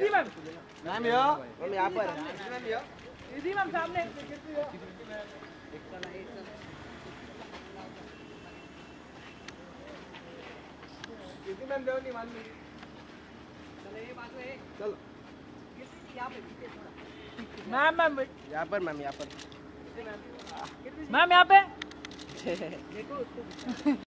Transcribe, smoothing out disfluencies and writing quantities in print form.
Easy ma'am. Ma'am यो ma'am यहाँ पर मैम यो इजी मैम सामने। इजी मैम दो नहीं मान ली। चलो मैम मैम यहाँ पर मैम यहाँ पर मैम यहाँ पे देखो उसको